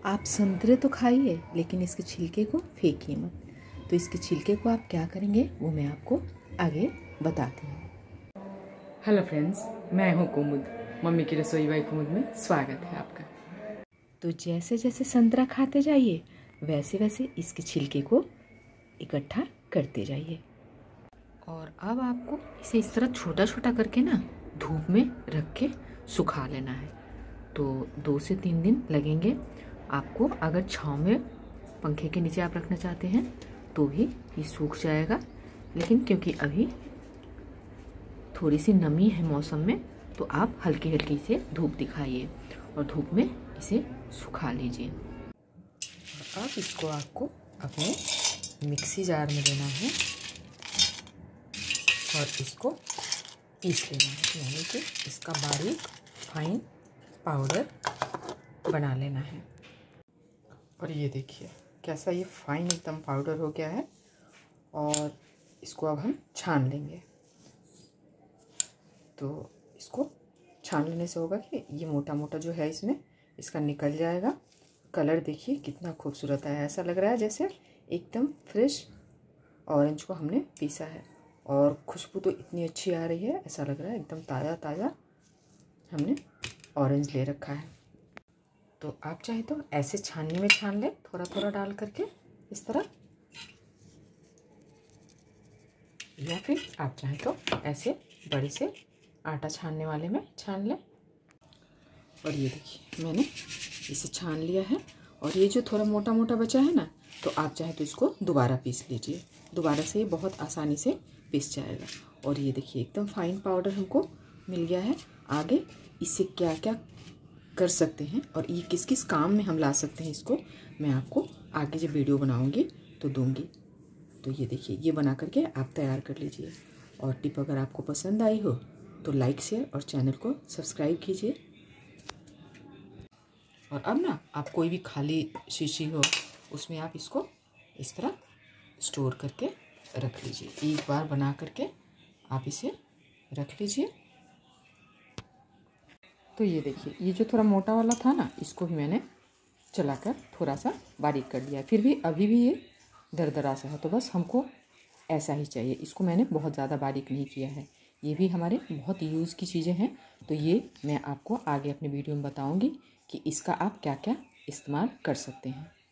आप संतरे तो खाइए लेकिन इसके छिलके को फेंकिए मत। तो इसके छिलके को आप क्या करेंगे वो मैं आपको आगे बताती हूँ। हेलो फ्रेंड्स, मैं हूँ कुमुद। मम्मी की रसोई बाई कुमुद में स्वागत है आपका। तो जैसे जैसे संतरा खाते जाइए वैसे वैसे इसके छिलके को इकट्ठा करते जाइए। और अब आपको इसे इस तरह छोटा छोटा करके ना धूप में रख के सुखा लेना है। तो 2 से 3 दिन लगेंगे आपको। अगर छाँव में पंखे के नीचे आप रखना चाहते हैं तो भी ये सूख जाएगा, लेकिन क्योंकि अभी थोड़ी सी नमी है मौसम में तो आप हल्की हल्की से धूप दिखाइए और धूप में इसे सुखा लीजिए। अब इसको आपको अपने मिक्सी जार में लेना है और इसको पीस लेना है, यानी कि इसका बारीक फाइन पाउडर बना लेना है। और ये देखिए कैसा ये फाइन एकदम पाउडर हो गया है। और इसको अब हम छान लेंगे। तो इसको छान लेने से होगा कि ये मोटा मोटा जो है इसमें इसका निकल जाएगा। कलर देखिए कितना खूबसूरत है, ऐसा लग रहा है जैसे एकदम फ्रेश ऑरेंज को हमने पीसा है। और खुशबू तो इतनी अच्छी आ रही है, ऐसा लग रहा है एकदम ताज़ा ताज़ा हमने ऑरेंज ले रखा है। तो आप चाहे तो ऐसे छाननी में छान लें, थोड़ा थोड़ा डाल करके इस तरह, या फिर आप चाहे तो ऐसे बड़े से आटा छानने वाले में छान लें। और ये देखिए मैंने इसे छान लिया है। और ये जो थोड़ा मोटा मोटा बचा है ना, तो आप चाहे तो इसको दोबारा पीस लीजिए। दोबारा से ये बहुत आसानी से पिस जाएगा। और ये देखिए एकदम फाइन पाउडर हमको मिल गया है। आगे इससे क्या क्या कर सकते हैं और ये किस किस काम में हम ला सकते हैं, इसको मैं आपको आगे जब वीडियो बनाऊंगी तो दूंगी। तो ये देखिए ये बना करके आप तैयार कर लीजिए। और टिप अगर आपको पसंद आई हो तो लाइक शेयर और चैनल को सब्सक्राइब कीजिए। और अब ना आप कोई भी खाली शीशी हो उसमें आप इसको इस तरह स्टोर करके रख लीजिए। एक बार बना करके आप इसे रख लीजिए। तो ये देखिए ये जो थोड़ा मोटा वाला था ना, इसको भी मैंने चलाकर थोड़ा सा बारीक कर दिया। फिर भी अभी भी ये दरदरा सा है, तो बस हमको ऐसा ही चाहिए। इसको मैंने बहुत ज़्यादा बारीक नहीं किया है। ये भी हमारे बहुत यूज़ की चीज़ें हैं। तो ये मैं आपको आगे अपने वीडियो में बताऊंगी कि इसका आप क्या क्या इस्तेमाल कर सकते हैं।